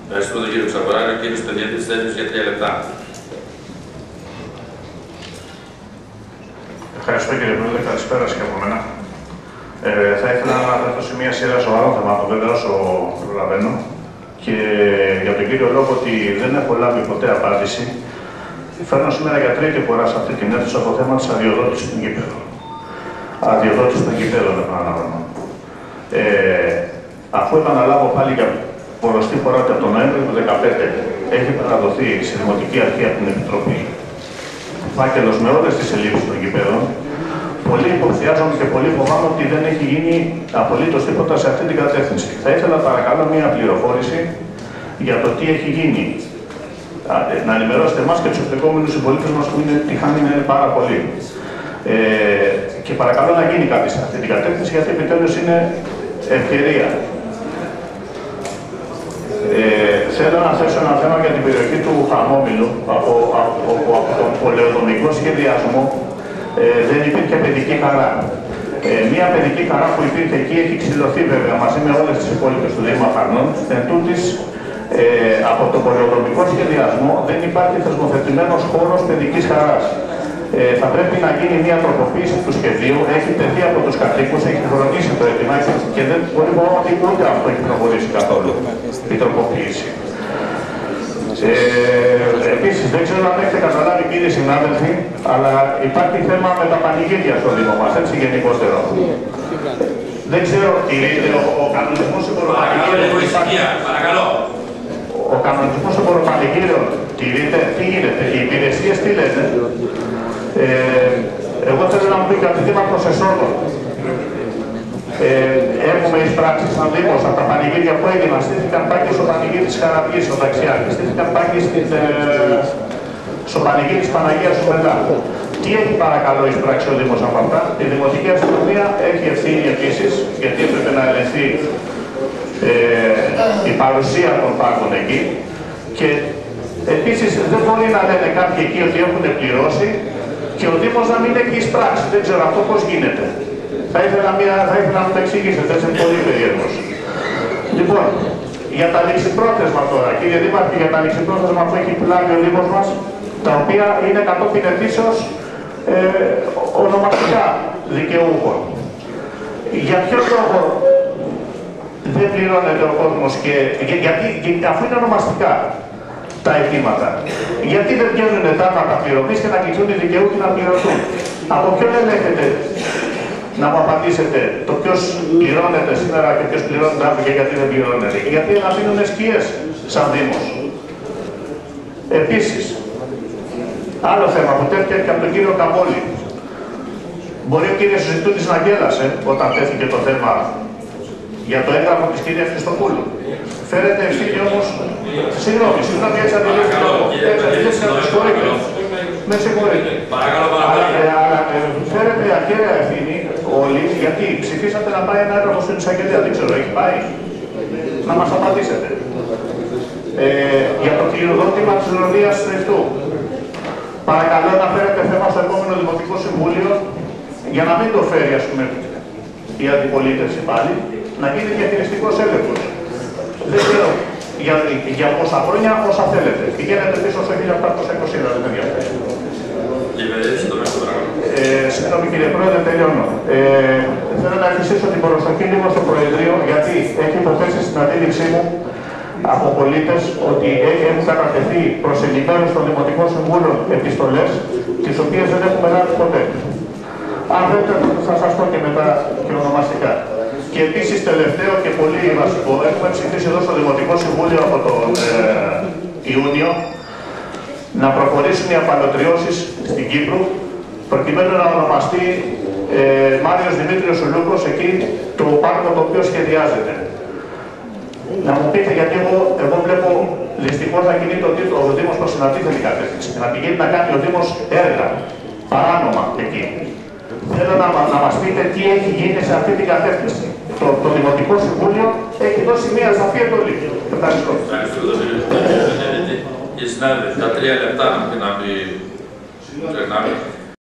Ευχαριστούμε τον κύριο Ξαβοράκη. Ο κύριος Σταδιέτης Στέλιος για 3 λεπτά. Ευχαριστώ κύριε Πρόεδρε, καλησπέρα και από μένα. Θα ήθελα να αναφερθώ σε μια σειρά σοβαρών θεμάτων, βέβαια, όσο προλαβαίνω. Και για τον κύριο λόγο ότι δεν έχω λάβει ποτέ απάντηση, φέρνω σήμερα για τρίτη φορά σε αυτή την αίθουσα το θέμα της αδειοδότησης των γηπέδων. Αδειοδότηση των γηπέδων, επαναλαμβάνω. Αφού επαναλάβω πάλι για πολλωστή φορά ότι από τον Νοέμβριο του 2015 έχει παραδοθεί στη Δημοτική Αρχή από την Επιτροπή φάκελος με όλες τις ελλείψεις των γηπέδων, πολλοί υποψιάζονται και πολλοί φοβάμαι ότι δεν έχει γίνει απολύτως τίποτα σε αυτή την κατεύθυνση. Θα ήθελα παρακαλώ μια πληροφόρηση για το τι έχει γίνει. Να ενημερώσετε εμάς και τους επιλεγόμενους συμπολίτες μας που είναι τυχάνοι να είναι πάρα πολλοί. Και παρακαλώ να γίνει κάτι σε αυτή την κατεύθυνση, γιατί επιτέλους είναι ευκαιρία. Θέλω να θέσω ένα θέμα για την περιοχή του Χαρμόμηλου, από τον πολεοδομικό σχεδιασμό δεν υπήρχε παιδική χαρά. Μια παιδική χαρά που υπήρχε εκεί έχει ξυλωθεί βέβαια μαζί με όλες τις υπόλοιπες του Δήμου Αφαρνών. Εν τούτης, από τον πολεοδομικό σχεδιασμό δεν υπάρχει θεσμοθετημένος χώρος παιδικής χαράς. Θα πρέπει να γίνει μια τροποποίηση του σχεδίου. Έχει τεθεί από τους κατοίκους, έχει χρονίσει το έτοιμα και δεν μπορεί να ότι ούτε αυτό έχει προχωρήσει καθόλου η τροποποίηση. Επίσης, δεν ξέρω αν έχετε καταλάβει κύριοι συνάδελφοι, αλλά υπάρχει θέμα με τα πανηγύρια στο Δήμο μας, έτσι γενικότερο. Δεν ξέρω, ο κανονισμός ο κανονισμός εμποροπανηγύριων τηρείται, τι γίνεται, οι υπηρεσίες τι λένε. Εγώ θέλω να μου πει κάτι θέμα προς εσόδο. Έχουμε εισπράξεις σαν Δήμος από τα πανηγύρια που έγιναν. Στήθηκαν πάγκες στο πανηγύρι της Χαραυγής, στο Δαξιάρχη. Στήθηκαν πάγκες στο πανηγύρι της Παναγίας του Μελά. Τι έχει παρακαλώ εισπράξει ο Δήμος από αυτά. Η Δημοτική Αστυνομία έχει ευθύνη επίσης, γιατί έπρεπε να ελεγχθεί η παρουσία των πάγκων εκεί. Και επίσης δεν μπορεί να λένε κάποιοι εκεί ότι έχουν πληρώσει και ο Δήμος να μην έχει εισπράξει. Δεν ξέρω αυτό πώς γίνεται. Θα ήθελα να μου το εξηγήσετε, έτσι είναι πολύ περίεργος. Λοιπόν, για τα ληξιπρόθεσμα τώρα, κύριε Δήμαρχε, για τα ληξιπρόθεσμα που έχει πλάβει ο Δήμος μας, τα οποία είναι κατόπιν ετήσεως ονομαστικά δικαιούχων. Για ποιο λόγο δεν πληρώνεται ο κόσμος και αφού είναι ονομαστικά τα αιτήματα, γιατί δεν βγαίνουν τάγματα πληρωμής και να κληθούν οι δικαιούχοι να πληρωθούν. Από ποιον ελέγχεται, να μου απαντήσετε, το ποιος πληρώνεται σήμερα και ποιος πληρώνεται αύριο και γιατί δεν πληρώνεται. Και γιατί να μείνουν σκιές σαν Δήμος. Επίσης, άλλο θέμα που τέθηκε και από τον κύριο Καμπόλη. Μπορεί ο κύριος Ζητούτης να γέλασε όταν τέθηκε το θέμα για το έγγραφο της κυρίας Χριστοπούλου. Φέρετε ευθύνη όμως, συγγνώμη, έτσι αντιλήφθηκα, με συγχωρείτε. Αλλά φέρετε ακέραια ευθύνη όλοι, γιατί ψηφίσατε να πάει ένα έγγραφο στην εισαγγελία, δεν ξέρω, έχει πάει. Να μας απαντήσετε. Για το κληροδότημα της Ροδίας Στρεφτού. Παρακαλώ να φέρετε θέμα στο επόμενο Δημοτικό Συμβούλιο, για να μην το φέρει, ας πούμε, η αντιπολίτευση πάλι, να γίνει διαχειριστικός έλεγχος. Δεν ξέρω για πόσα χρόνια, όσα θέλετε. Πηγαίνετε πίσω στο 1820, δεν ενδιαφέρει. Συγγνώμη κύριε Πρόεδρε, τελειώνω. Θέλω να ευχαριστήσω την προσοχή λίγο στο Προεδρείο, γιατί έχει υποθέσει στην αντίληψή μου από πολίτες ότι έχουν κατατεθεί προς ενημέρωση των Δημοτικών Συμβούλων επιστολές, τις οποίες δεν έχουμε λάβει ποτέ. Αν θέλετε θα σας πω και μετά και ονομαστικά. Και επίσης τελευταίο και πολύ βασικό, έχουμε ψηφίσει εδώ στο Δημοτικό Συμβούλιο από τον Ιούνιο να προχωρήσουν οι απαλωτριώσεις στην Κύπρο, προκειμένου να ονομαστεί Μάριος Δημήτριος Λούκος εκεί το πάρκο το οποίο σχεδιάζεται. Να μου πείτε, γιατί εγώ βλέπω δυστυχώς να κινείται ο Δήμος προς την αντίθετη κατεύθυνση και να πηγαίνει να κάνει ο Δήμος έργα, παράνομα εκεί. Θέλω να μας πείτε τι έχει γίνει σε αυτή την κατεύθυνση. Το Δημοτικό Συμβούλιο έχει δώσει μία σαφή εντολή. Ευχαριστώ. Κύριε συνάδελφε, τα 3 λεπτά να πει